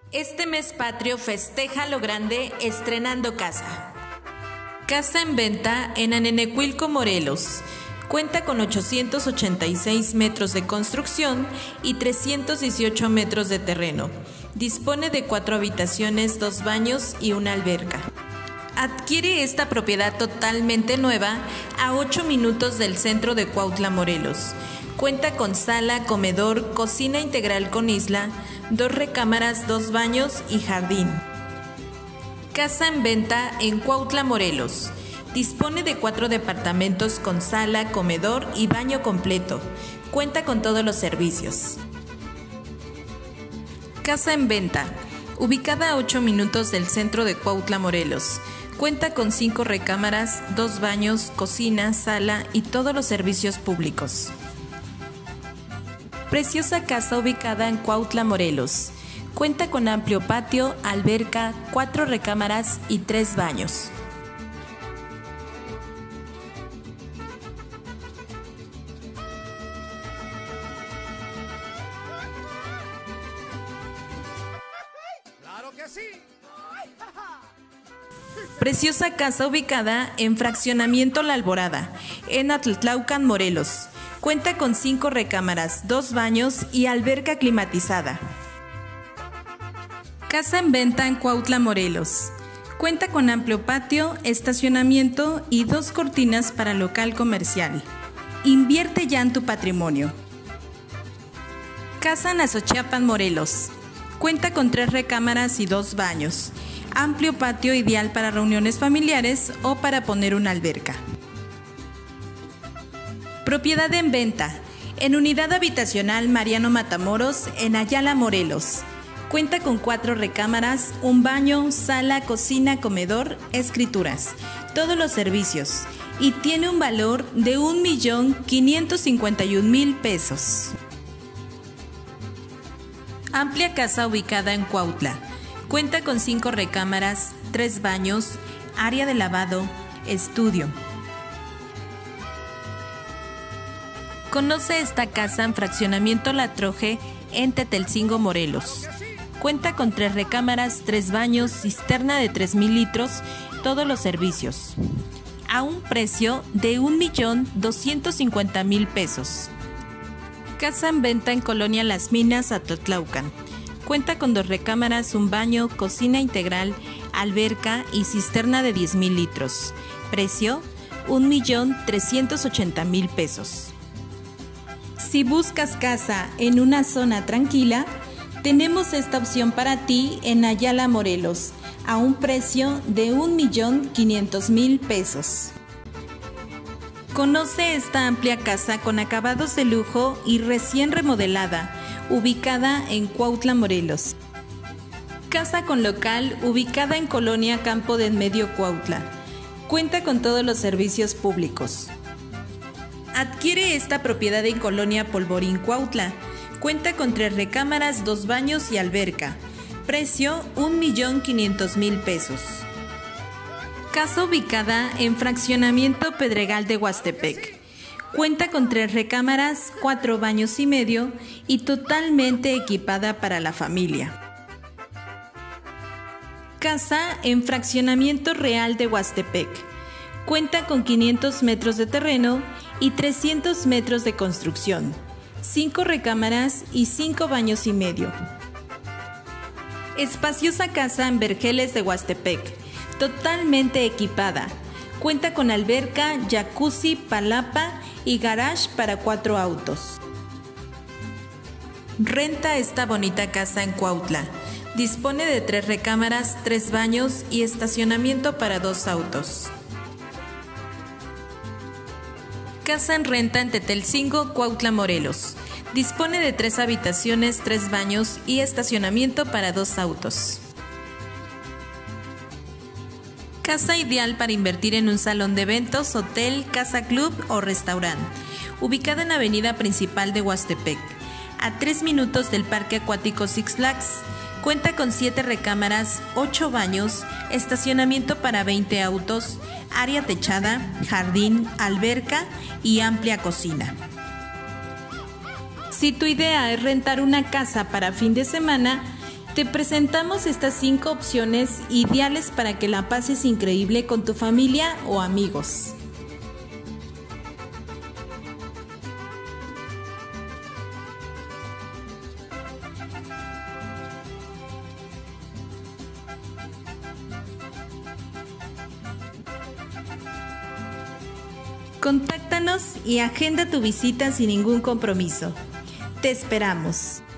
Este mes patrio festeja lo grande estrenando casa. Casa en venta en Anenecuilco, Morelos. Cuenta con 886 metros de construcción y 318 metros de terreno. Dispone de 4 habitaciones, 2 baños y una alberca. Adquiere esta propiedad totalmente nueva a 8 minutos del centro de Cuautla, Morelos. Cuenta con sala, comedor, cocina integral con isla, 2 recámaras, 2 baños y jardín. Casa en venta en Cuautla, Morelos. Dispone de 4 departamentos con sala, comedor y baño completo. Cuenta con todos los servicios. Casa en venta, ubicada a 8 minutos del centro de Cuautla, Morelos. Cuenta con 5 recámaras, 2 baños, cocina, sala y todos los servicios públicos. Preciosa casa ubicada en Cuautla, Morelos. Cuenta con amplio patio, alberca, 4 recámaras y 3 baños. ¡Claro que sí! Preciosa casa ubicada en Fraccionamiento La Alborada, en Atlaltlaucan, Morelos. Cuenta con 5 recámaras, 2 baños y alberca climatizada. Casa en venta en Cuautla, Morelos. Cuenta con amplio patio, estacionamiento y 2 cortinas para local comercial. Invierte ya en tu patrimonio. Casa en Azochiapan, Morelos. Cuenta con 3 recámaras y 2 baños. Amplio patio ideal para reuniones familiares o para poner una alberca. Propiedad en venta en Unidad Habitacional Mariano Matamoros, en Ayala, Morelos. Cuenta con 4 recámaras, un baño, sala, cocina, comedor, escrituras, todos los servicios, y tiene un valor de 1.551.000 pesos. Amplia casa ubicada en Cuautla. Cuenta con 5 recámaras, 3 baños, área de lavado, estudio. Conoce esta casa en Fraccionamiento La Troje, en Tetelcingo, Morelos. Cuenta con 3 recámaras, 3 baños, cisterna de 3,000 litros, todos los servicios. A un precio de 1.250.000 pesos. Casa en venta en Colonia Las Minas, Atlaltlaucan. Cuenta con 2 recámaras, un baño, cocina integral, alberca y cisterna de 10,000 litros. Precio, 1.380.000 pesos. Si buscas casa en una zona tranquila, tenemos esta opción para ti en Ayala, Morelos, a un precio de 1.500.000 pesos. Conoce esta amplia casa con acabados de lujo y recién remodelada, ubicada en Cuautla, Morelos. Casa con local ubicada en Colonia Campo de Enmedio, Cuautla. Cuenta con todos los servicios públicos. Adquiere esta propiedad en Colonia Polvorín, Cuautla. Cuenta con 3 recámaras, 2 baños y alberca. Precio, 1.500.000 pesos. Casa ubicada en Fraccionamiento Pedregal de Huastepec. Cuenta con 3 recámaras, 4 baños y medio y totalmente equipada para la familia. Casa en Fraccionamiento Real de Huastepec. Cuenta con 500 metros de terreno y 300 metros de construcción, 5 recámaras y 5 baños y medio. Espaciosa casa en Vergeles de Huastepec, totalmente equipada. Cuenta con alberca, jacuzzi, palapa y garage para 4 autos. Renta esta bonita casa en Cuautla. Dispone de 3 recámaras, 3 baños y estacionamiento para 2 autos. Casa en renta en Tetelcingo, Cuautla, Morelos. Dispone de 3 habitaciones, 3 baños y estacionamiento para 2 autos. Casa ideal para invertir en un salón de eventos, hotel, casa club o restaurante. Ubicada en Avenida Principal de Huastepec, a 3 minutos del Parque Acuático Six Flags. Cuenta con 7 recámaras, 8 baños, estacionamiento para 20 autos, área techada, jardín, alberca y amplia cocina. Si tu idea es rentar una casa para fin de semana, Te presentamos estas 5 opciones ideales para que la pases increíble con tu familia o amigos. Contáctanos y agenda tu visita sin ningún compromiso. Te esperamos.